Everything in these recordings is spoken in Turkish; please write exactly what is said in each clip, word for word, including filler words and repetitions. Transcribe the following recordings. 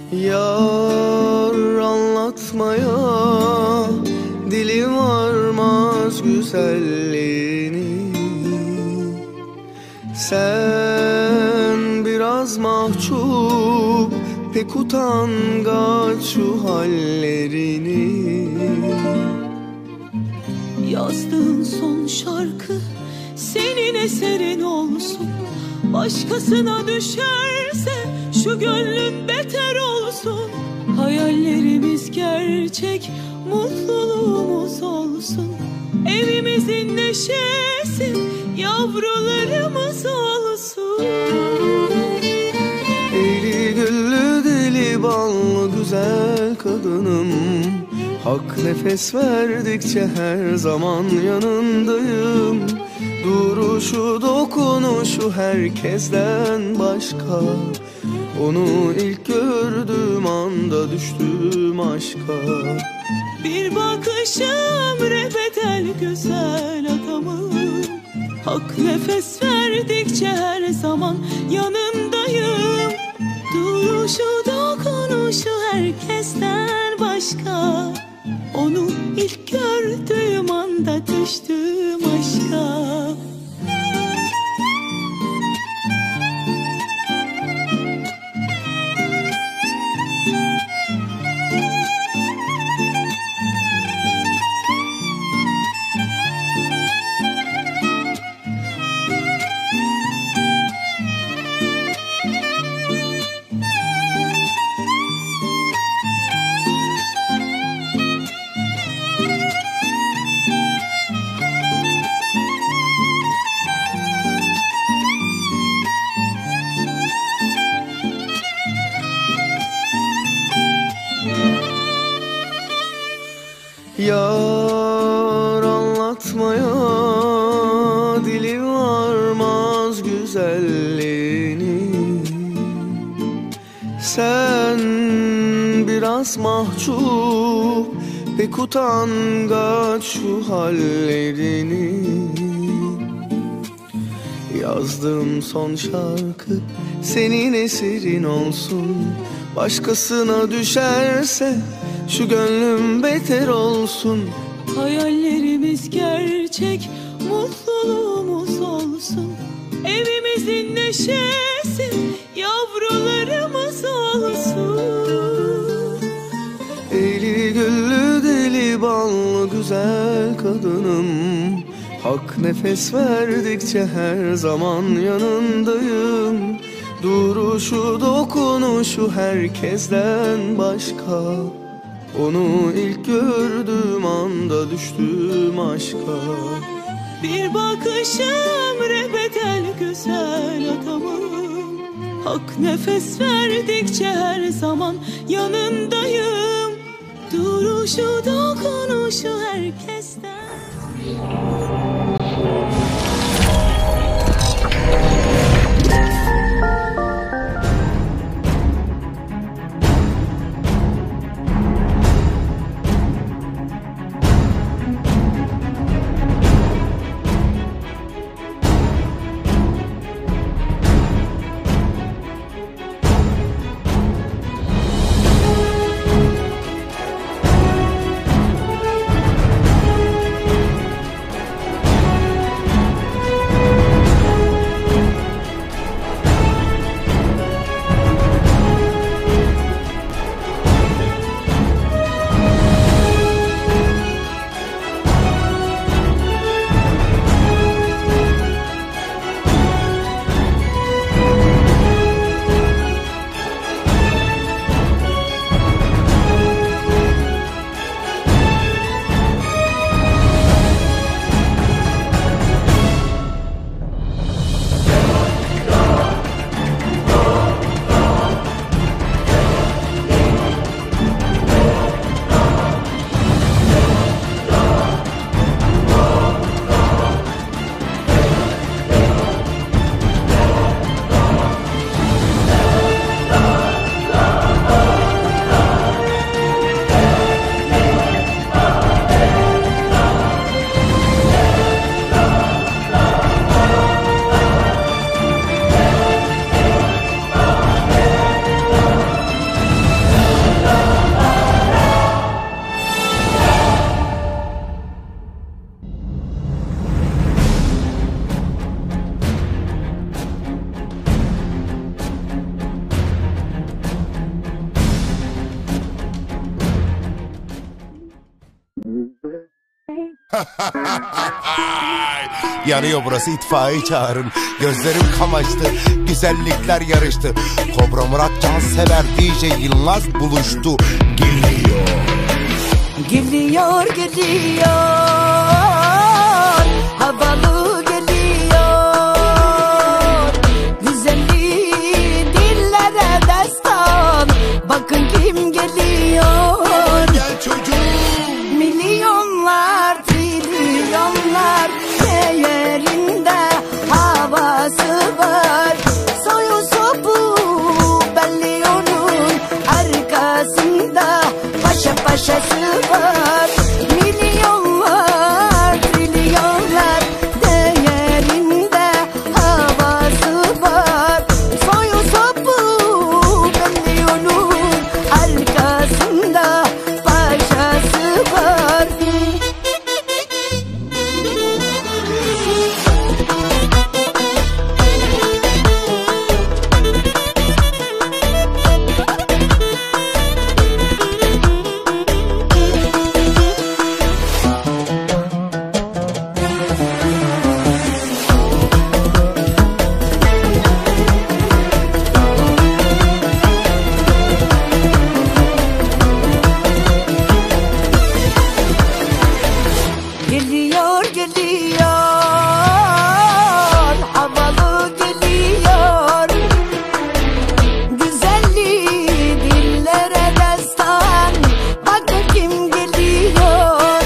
Yar anlatmaya dilim varmaz güzelliğini. Sen biraz mahcup, pek utangaç şu hallerini. Yazdığın son şarkı senin eserin olsun. Başkasına düşerse şu gönlün beter olsun. Hayallerimiz gerçek, mutluluğumuz olsun. Evimizin neşesi, yavrularımız olsun. Eli güllü deli ballı güzel kadınım, hak nefes verdikçe her zaman yanındayım. Duruşu dokunuşu herkesten başka, onu ilk gördüğüm anda düştüm aşka. Bir bakışım rebedel güzel adamım, hak nefes verdikçe her zaman yanındayım. Duruşu dokunuşu herkesten başka, onu ilk gördüğüm anda düştüm aşka. Yar anlatmaya dilim varmaz güzelliğini. Sen biraz mahcup, pek utangaç şu hallerini. Yazdığım son şarkı senin eserin olsun. Başkasına düşerse şu gönlüm beter olsun. Hayallerimiz gerçek, mutluluğumuz olsun. Evimizin neşesi, yavrularımız olsun. Eli güllü deli ballı güzel kadınım, hak nefes verdikçe her zaman yanındayım. Duruşu dokunuşu herkesten başka, onu ilk gördüğüm anda düştüm aşka. Bir bakışım rebedel güzel adamım, hak nefes verdikçe her zaman yanındayım. Duruşu dokunuşu herkesten. Yanıyor burası, itfaiye çağırın. Gözlerim kamaştı, güzellikler yarıştı. Kobra Murat Cansever D J Yılmaz buluştu. Geliyor. Geliyor geliyor, havalı geliyor. Güzelliği dillere destan, bakın kim geliyor. Gel çocuğum. Milyonlar, trilyonlar değerinde havası var. Soyu sopu belli onun arkasında paşa paşası var. Milyonlar, trilyonlar değerinde havası var. Soyu sopu belli onun arkasında paşası var. Geliyor geliyor, havalı geliyor. Güzelliği dillere destan, bakın kim geliyor.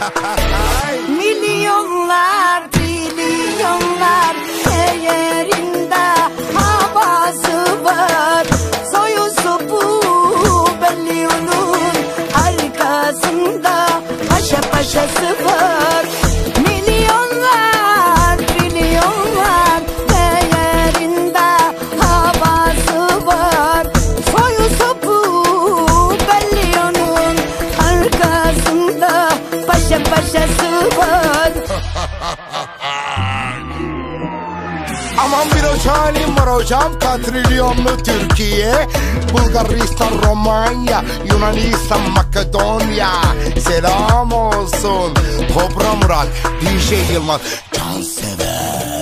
Milyonlar, trilyonlar değerinde havası var. Soyu sopu belli onun arkasında paşa paşası var. Milyonlar, trilyonlar değerinde havası var. Soyu sopu belli onun arkasında paşa paşası var. Aman bir halim var hocam, katrilyonlu Türkiye, Bulgaristan, Romanya, Yunanistan, Makedonya. Selam olsun Kobra Murat D J Yılmaz Cansever.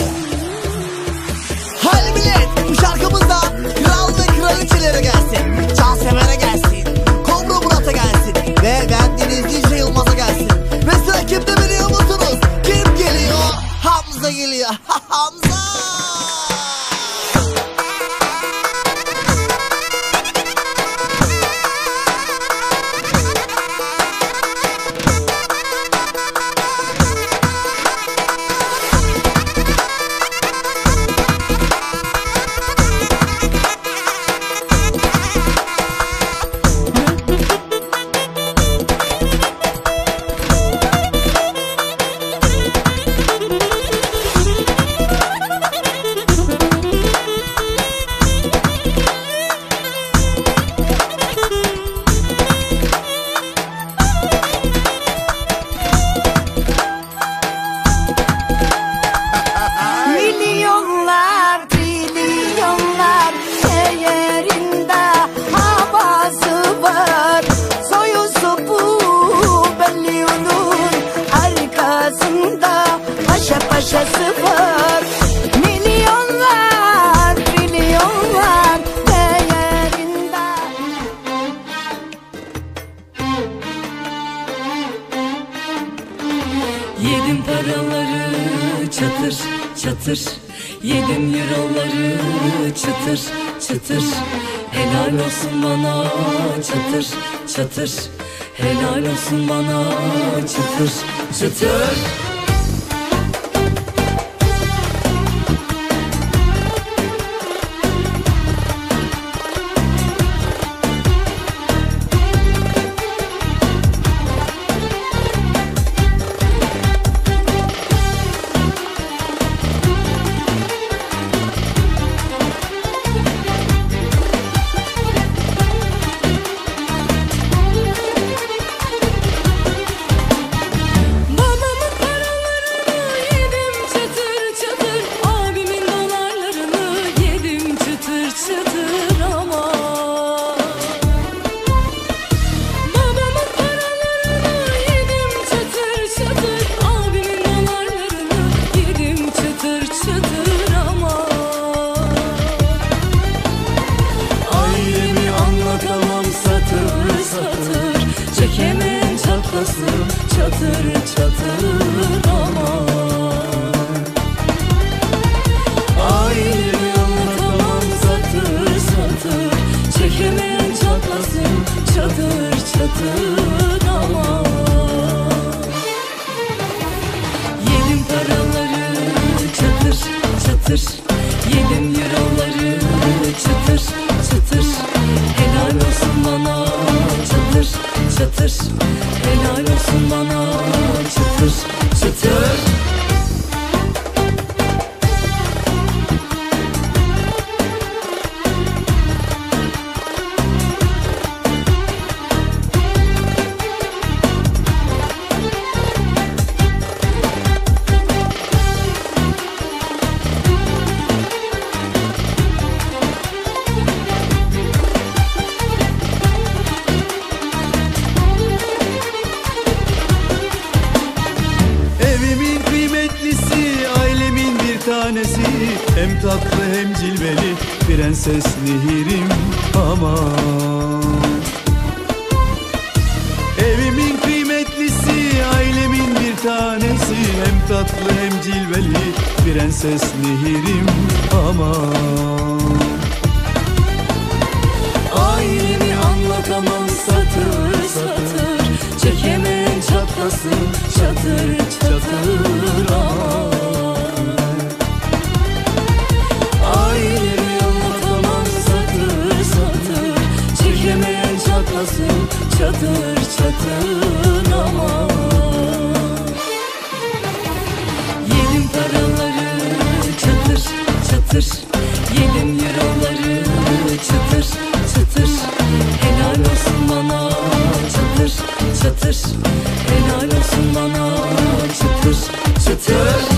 Hadi millet, bu şarkımızda kral ve kraliçelere gelsin, Cansever'e gelsin, Kobra Murat'a gelsin ve bendeniz D J Yılmaz'a gelsin. Ve sıra kimde biliyor musunuz? Kim geliyor? Hamza geliyor. Hamza! Milyonlar, trilyonlar değerinde havası var. Soyu sopu belli onun arkasında paşa paşası var. Milyonlar, trilyonlar değerinde. Yedim paraları çatır çatır, yedim euroları çıtır çıtır. Helal olsun bana çatır çatır, helal olsun bana çıtır çıtır. Babamın çatır çatır aman. Ailemi anlatamam satır satır, çekemeyen çatlasın çatır çatır aman. Yedim paraları çatır çatır, yedim euroları çıtır çıtır. Helal olsun bana çatır çatır, helal olsun bana çıtır çıtır. Evimin kıymetlisi, ailemin bir tanesi, hem tatlı hem cilveli prenses Nehir'im aman. Evimin kıymetlisi, ailemin bir tanesi, hem tatlı hem cilveli prenses Nehir'im aman. Ailemi anlatamam satır satır, çekemeyen çatlasın çatır çatır aman. Ailemi anlatamam satır satır, çekemeyen çatlasın çatır çatır aman. Yedim paraları çatır çatır, yedim euroları çıtır çıtır. Helal olsun bana çatır çatır, helal olsun bana çıtır çıtır.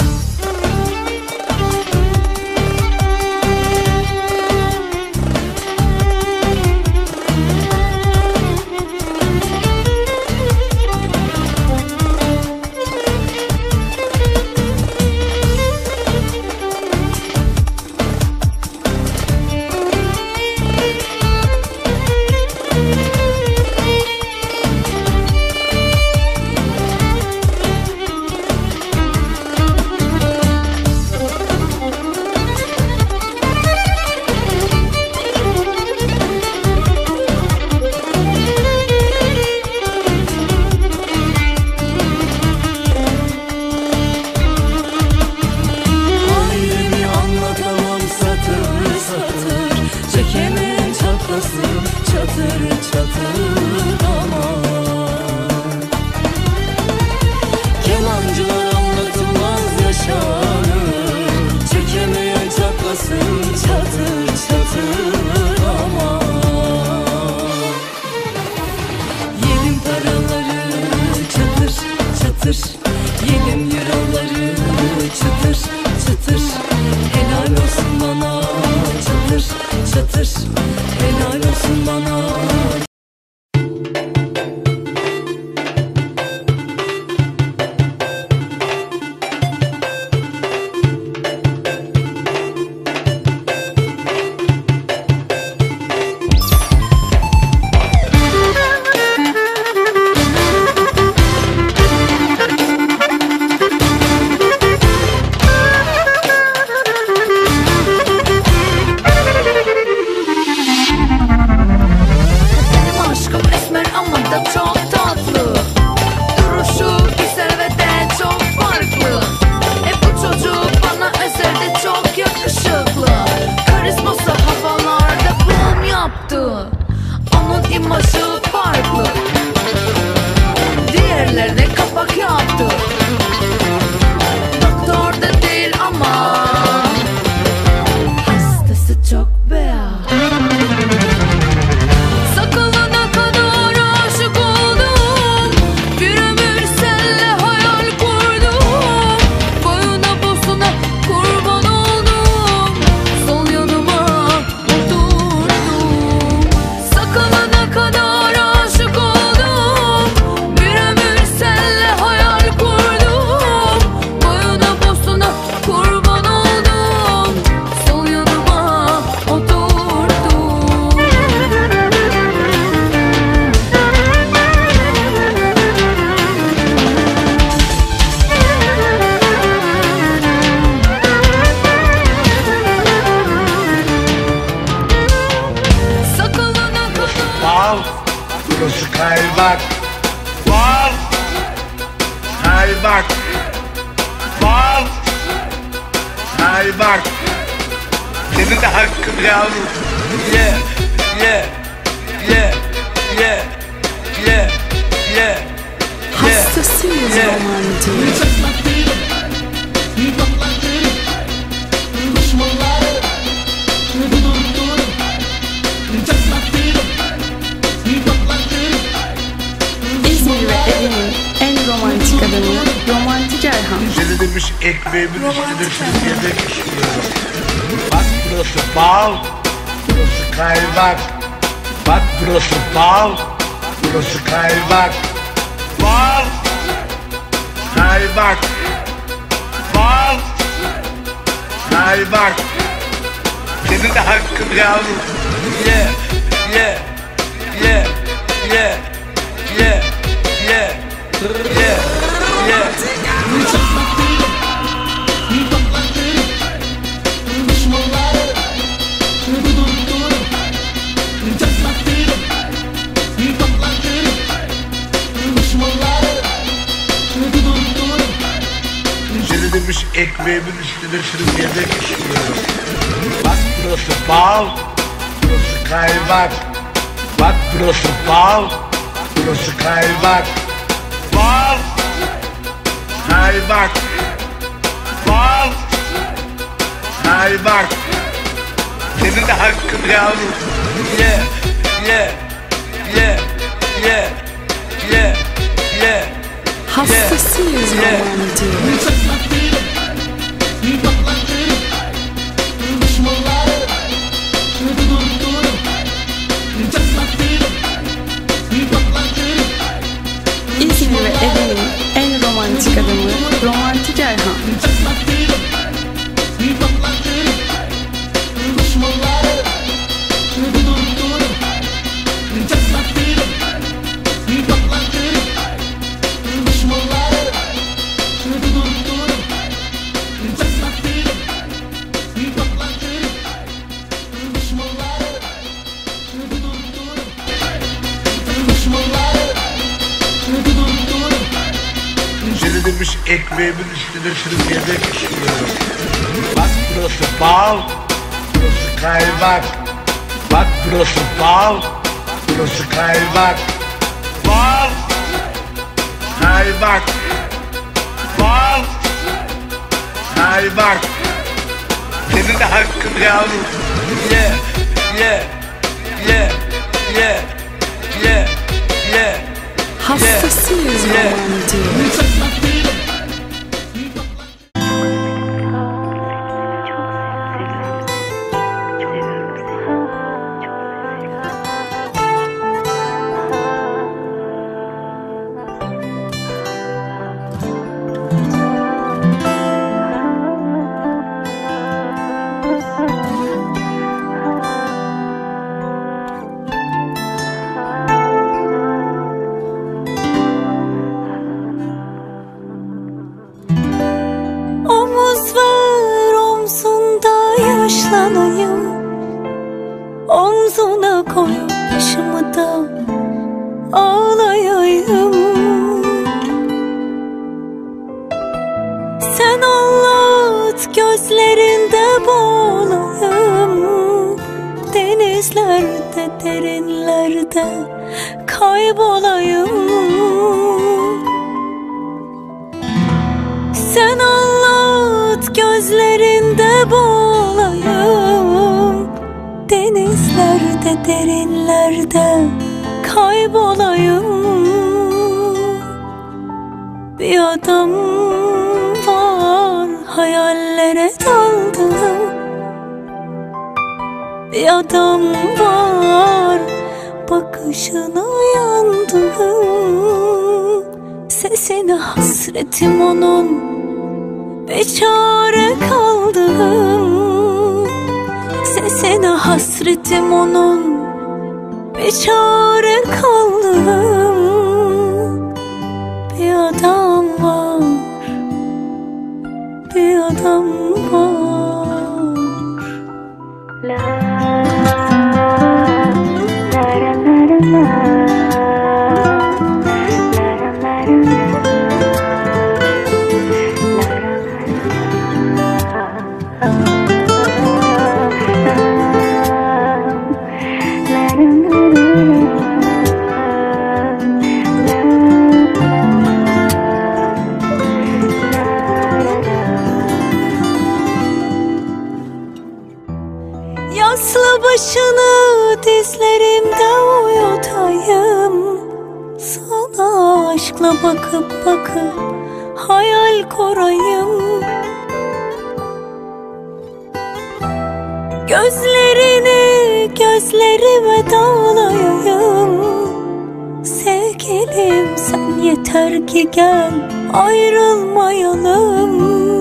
Ailemi anlatamam satır satır, çekemeyen çatlasın çatır çatır aman. Kemancılar anlatılmaz yaşanır, çekemeyen çatlasın çatır çatır aman. Yedim paraları çatır çatır, yedim euroları çıtır çıtır. Helal olsun bana çatır çatır, helal olsun bana. Benim aşkım esmer ama da çok tatlı, duruşu güzel ve de çok farklı. E bu çocuk bana özel de çok yakışıklı, karizması havalarda boom yaptı. Onun imajı farklı, diğerlerine kapak yaptı. Doktor da değil ama hastası çok beyaz. Sakalına kadar aşık oldum, bir ömür senle hayal kurdum. Boyuna posuna kurban oldum, sol yanıma oturdum. Sakalına kadar burası kaymak. Bal, kaymak. Bal, kaymak. Senin de hakkın yavrum. Ye, ye, ye, ye, ye, ye. Hastasıyız romantiğin. İzmir ve Ege'nin en romantik adamı Romantik Erhan. Seni demiş ekmeğimin üstüne sürüp yemek istiyorum. Bak burası bal, burası kaymak. Bak burası bal, burası kaymak. Bal, kaymak. Bal, kaymak. Senin de hakkın yavrum. Ye, ye, ye, ye, ye, ye, ye, ye. Seni demiş ekmeğimin üstüne sürüp yemek istiyorum. Bak burası bal, burası kaymak. Bak burası bal, burası kaymak. Bal, kaymak. Bal, kaymak. Senin de hakkın yavrum. Ye, ye, ye, ye, ye, ye. Hastasıyız romantiğin. İzmir ve Ege'nin en romantik adamı Romantik Erhan. Seni demiş ekmeğimin üstüne sürüp yemek istiyorum. Bak burası bal, burası kaymak. Bak burası bal, burası kaymak. Bal, kaymak. Bal, kaymak. Senin de hakkın yavrum. Ye, ye, ye, ye, ye, ye. Hastasıyız romantiğin. Omuz ver omzunda yaşlanayım, omzuna koy başımı da ağlayayım. Sen anlat gözlerinde boğulayım, denizlerde derinlerde kaybolayım. Sen anlat gözlerinde boğulayım, denizlerde derinlerde kaybolayım. Bir adam var hayallere daldım, bir adam var bakışına yandım. Sesine hasretim onun, bir çare kaldım. Sesine hasretim onun, bir çare kaldım. Bir adam var, bir adam var. La, la, la, la, la. Aşkla bakıp bakıp hayal kurayım. Gözlerini gözlerime dağlayayım. Sevgilim sen yeter ki gel, ayrılmayalım.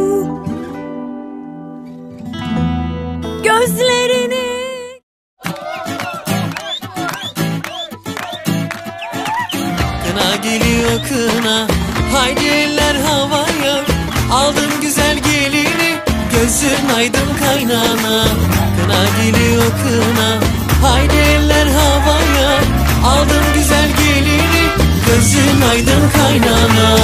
Gözlerini Kına geliyor kına, haydi eller havaya. Aldım güzel gelini, gözün aydın kaynana. Kına geliyor kına, haydi eller havaya. Aldım güzel gelini, gözün aydın kaynana.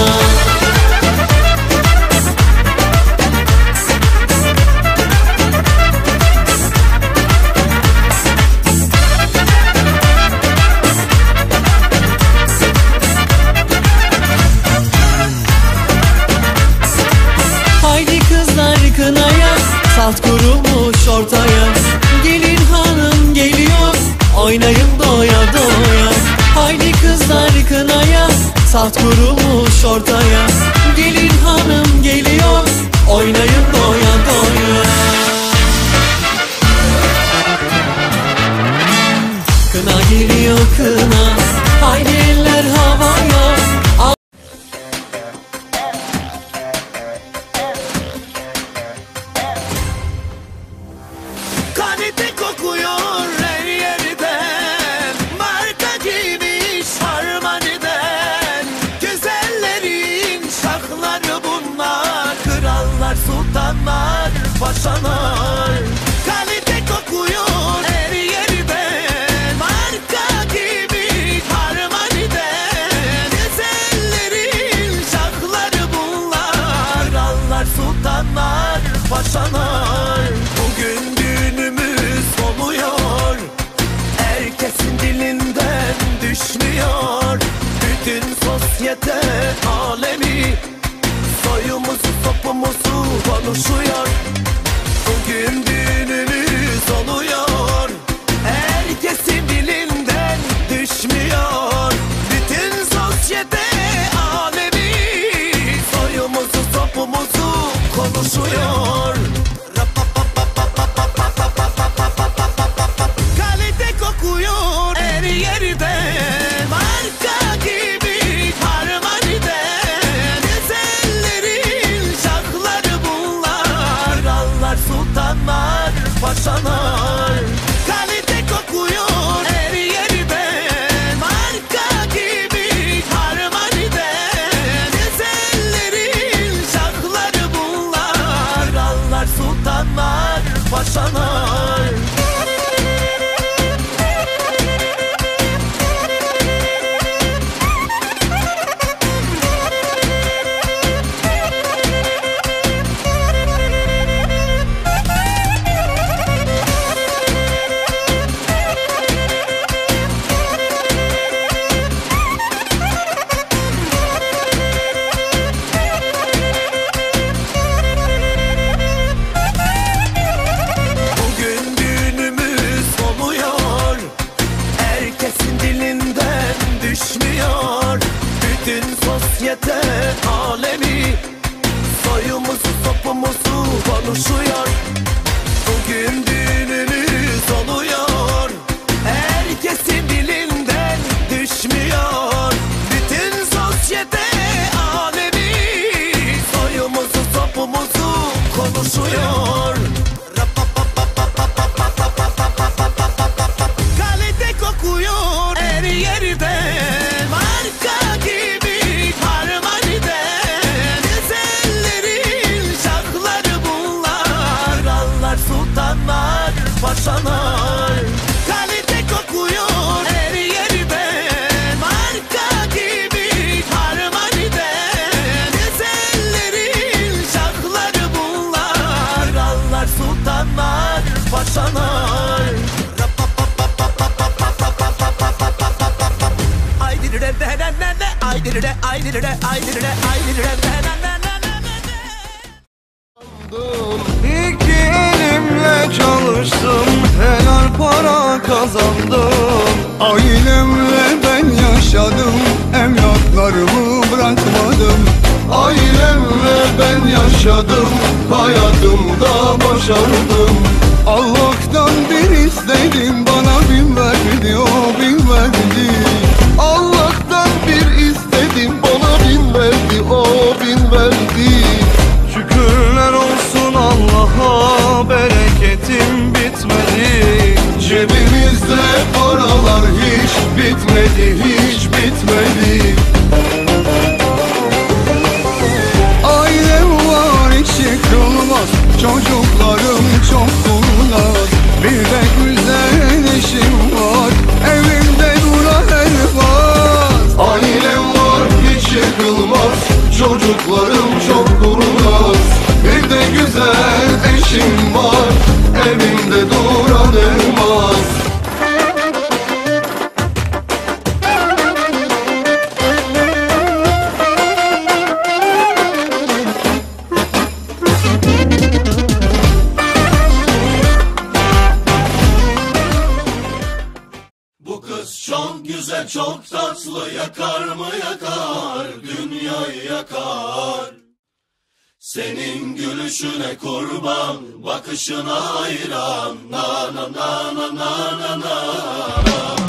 Haydi kızlar kınaya, salt kurulmuş ortaya. Gelin hanım geliyor, oynayın doya doya. Haydi kızlar kınaya, salt kurulmuş ortaya. Gelin hanım geliyor, oynayın doya doya. Kına geliyor kına, haydi eller havaya. Kalite kokuyor her yerden, marka giymiş Armani'den. Güzellerin şahları bunlar, krallar, sultanlar, paşalar. Kalite kokuyor her yerden, marka giymiş Armani'den. Güzellerin şahları bunlar, krallar, sultanlar, paşalar. Bugün düğünümüz oluyor, herkesin dilinden düşmüyor. Bütün sosyete alemi soyumuzu sopumuzu konuşuyor. Bugün düğünümüz oluyor, herkesin dilinden düşmüyor. Bütün sosyete alemi soyumuzu sopumuzu konuşuyor. Kalite kokuyor her yerden, marka gibi Armani'den. Güzellerin şahları bunlar, krallar, sultanlar, paşalar. Kalite kokuyor her yerden, marka gibi Armani'den. Güzellerin şahları bunlar, krallar, sultanlar, paşalar. Bugün düğünümüz oluyor, herkesin dilinden düşmüyor. Bütün sosyete alemi soyumuzu sopumuzu konuşuyor. Bugün düğünümüz oluyor, herkesin dilinden düşmüyor. Bütün sosyete alemi soyumuzu sopumuzu konuşuyor. Kalite kokuyor her yerden, marka gibi Armani'den. Güzellerin şahları bunlar, krallar, sultanlar, paşalar. Kalite kokuyor her yerden, marka gibi Armani'den. Güzellerin şahları bunlar, krallar, sultanlar, paşalar. Ay dirire de ne ne ne, ay dirire, ay dirire, ay dirire, ay dirire de ne ne ne ne ne. İki elimle çalıştım, helal para kazandım. Ailemle ben yaşadım, evlatlar yollarımı bırakmadım. Ailemle ben yaşadım, hayatımda başardım. Allah'tan bir istedim, bana bin verdi, o bin verdi. Allah'tan bir istedim, bana bin verdi, o bin verdi. Şükürler olsun Allah'a, bereketim bitmedi. Cebimizde paralar hiç bitmedi, hiç bitmedi. Ailem var hiç yıkılmaz, çocuklarım çok kurnaz. Bir de güzel eşim var, evimde duran elmas. Ailem var hiç yıkılmaz, çocuklarım çok kurnaz. Bir de güzel eşim var, evimde duran elmas. Bu kız çok güzel, çok tatlı, yakar mı yakar, dünyayı yakar. Senin gülüşüne kurban, bakışına hayran, na na na na na na na.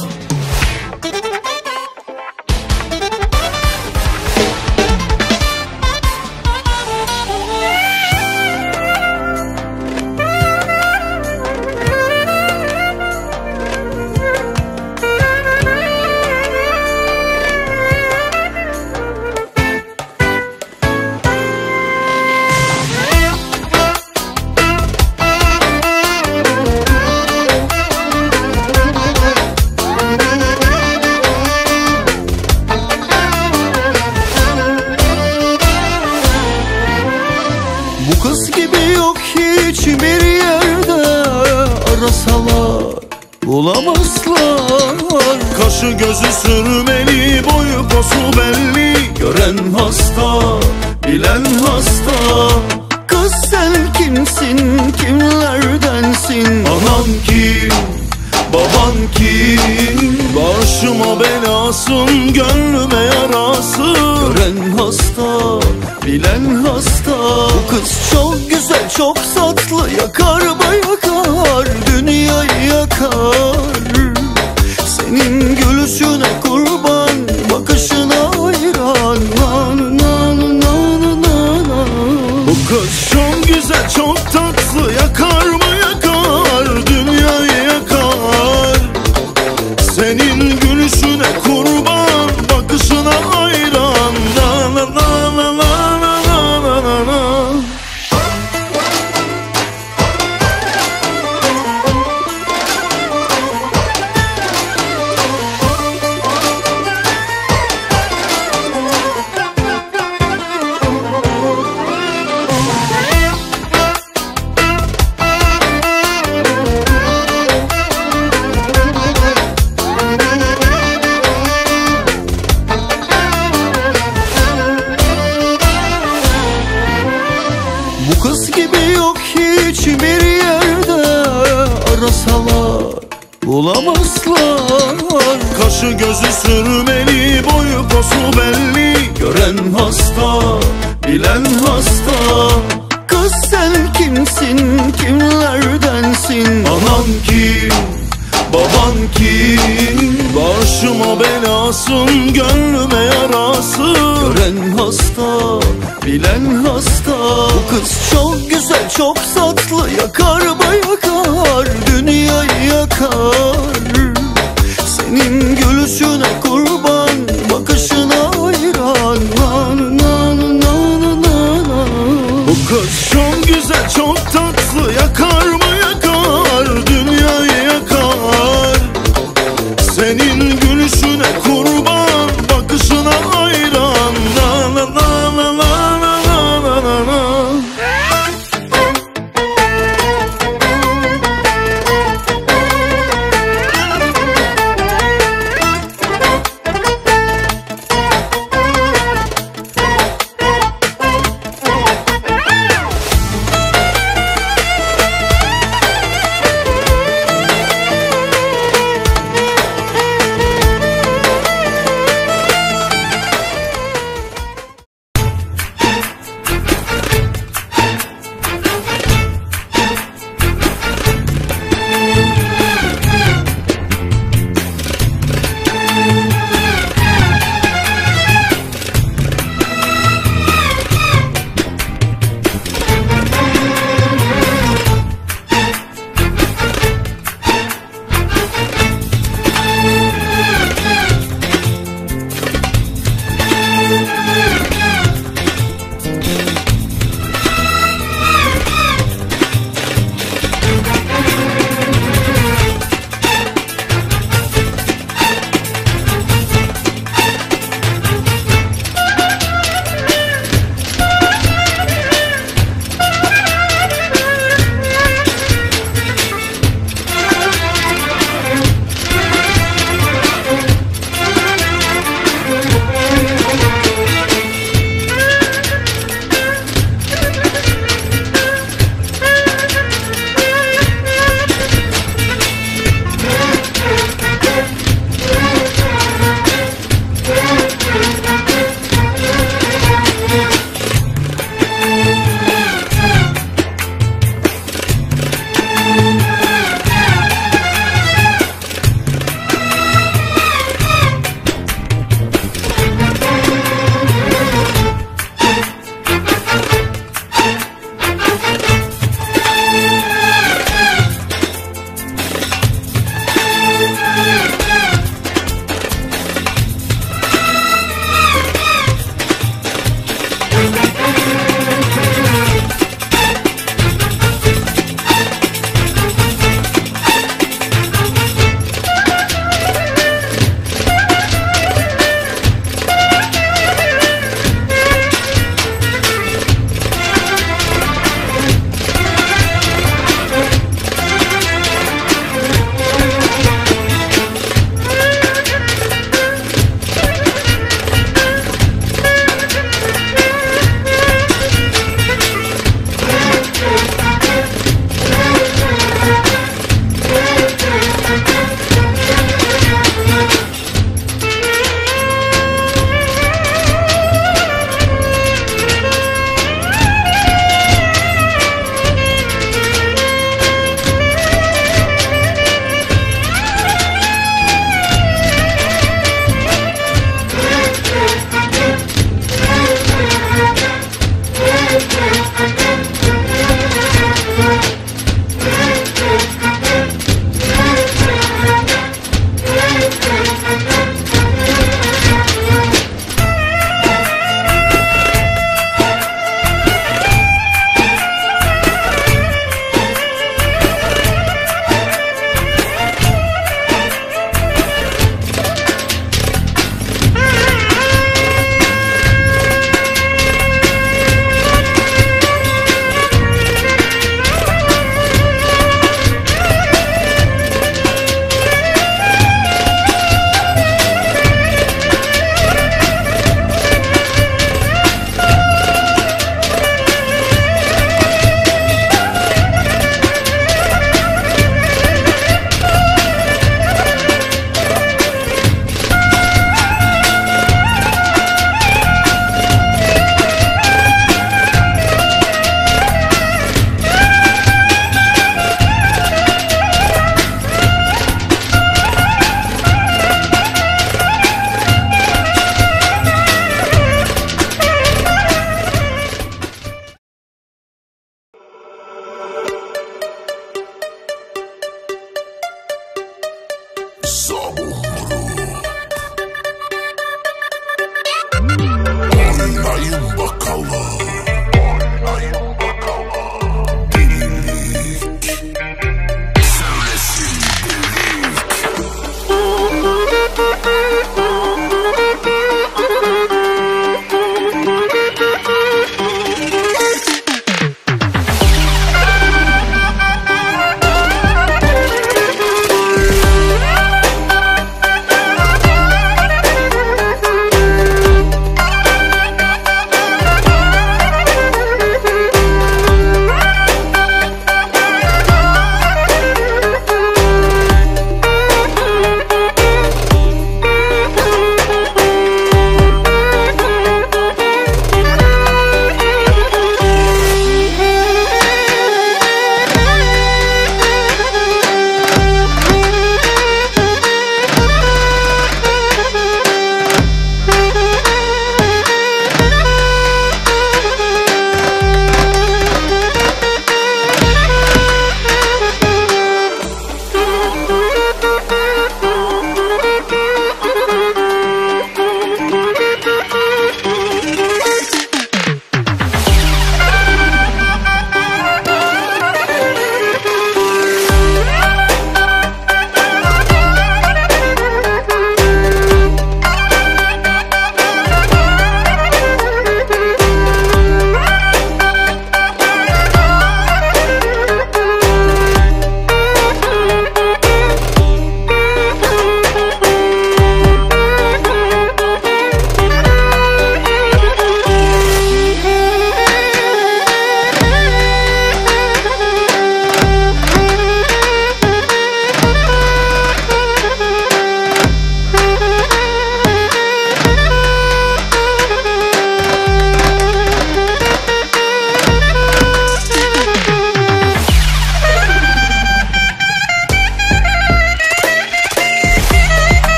Bulamazlar. Kaşı gözü sürmeli, boyu posu belli. Gören hasta, bilen hasta. Kız sen kimsin, kimlerdensin? Anan kim, baban kim? Başıma belasın, gönlüme yarasın. Gören hasta, bilen hasta. Bu kız çok güzel, çok tatlı, yakar mı yakar, dünyayı yakar. Senin gülüşüne kurban, bakışına hayran. Na, na, na, na, na, na. Bu kız çok güzel, çok tatlı, yakar mı yakar, dünyayı yakar. Senin gülüşüne kurban, bakışına hayran. Na, na, na, na, na, na, na, na, na. Bu kız gibi yok hiçbir yerde, arasalar bulamazlar. Kaşı gözü sürmeli, boyu posu belli. Gören hasta, bilen hasta. Kız sen kimsin, kimlerdensin? Anan kim, baban kim? Başıma belasın, gönlüme yarasın. Gören hasta, bilen hasta. Bu kız çok güzel, çok tatlı, yakar mı yakar, dünyayı yakar. Senin gülüşüne kurban, bakışına hayran. Na, na, na, na, na, na. Bu kız çok güzel, çok tatlı, yakar mı yakar, dünyayı yakar. Senin gülüşüne kurban, bakışına hayran. Na, na, na, na, na, na, na, na, na.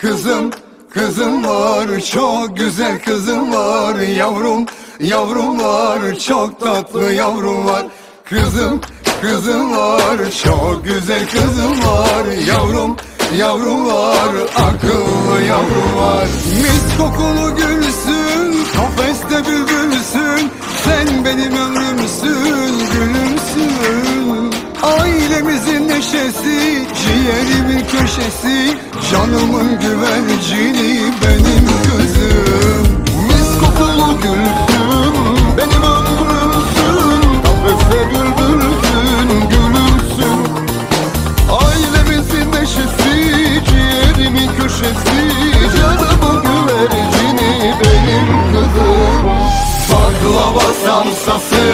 Kızım, kızım var, çok güzel kızım var. Yavrum, yavrum var, çok tatlı yavrum var. Kızım, kızım var, çok güzel kızım var. Yavrum, yavrum var, akıllı yavrum var. Mis kokulu gülsün, kafeste bülbülsün. Sen benim ömrümsün, gülümsün. Ailemizin neşesi, ciğerimin köşesi. Canımın güvercini benim kızım. Mis kokulu gülsün, benim ömrümsün. Kafeste bülbülsün, gülümsün. Ailemizin neşesi, ciğerimin köşesi. Canımın güvercini benim kızım. Baklava samsası,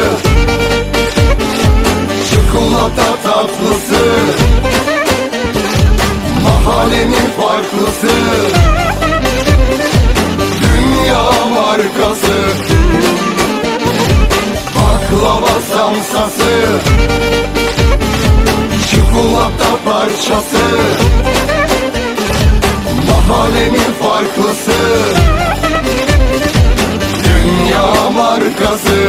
çikolata tatlısı, mahallenin farklısı, dünya markası. Baklava samsası, çikolata parçası, mahallenin farklısı, dünya markası.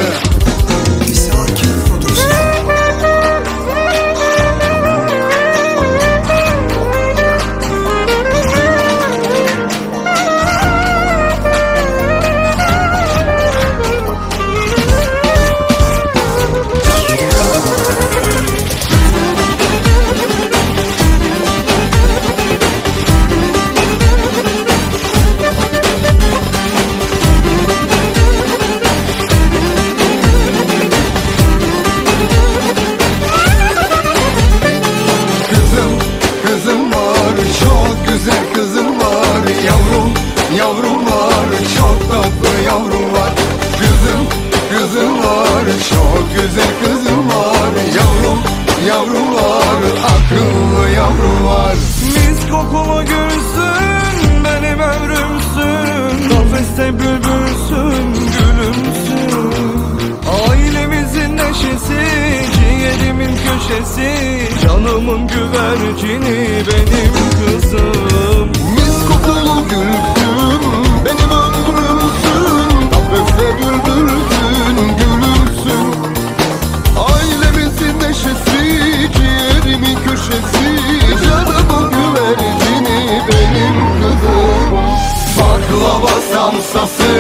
Yavrum var, çok tatlı yavrum var. Kızım, kızım var, çok güzel kızım var. Yavrum, yavrum var, akıllı yavrum var. Mis kokulu gülsün, benim ömrümsün. Kafeste bülbülsün, gülümsün. Ailemizin neşesi, ciğerimin köşesi. Canımın güvercini benim kızım. Mis kokulu gülsün, benim ömrümsün. Kafeste bülbülsün, gülümsün. Ailemizin neşesi, ciğerimin köşesi. Canımın güvercini benim kızım. Baklava samsası,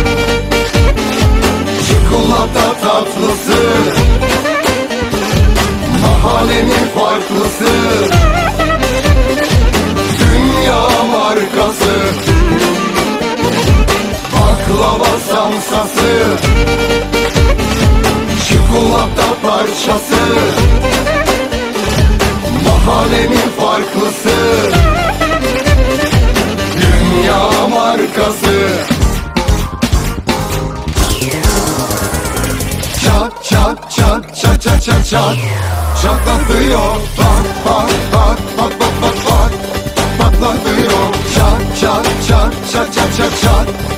çikolata tatlısı, mahallenin farklısı, dünya markası. Baklava samsası, çikolata parçası, mahallenin farklısı, dünya markası. Çat çat çat çat çat çat çat, çatlatıyor. Bak bak bak bak bak bak bak, patlatıyor. Çat çat çat çat çat çat çat.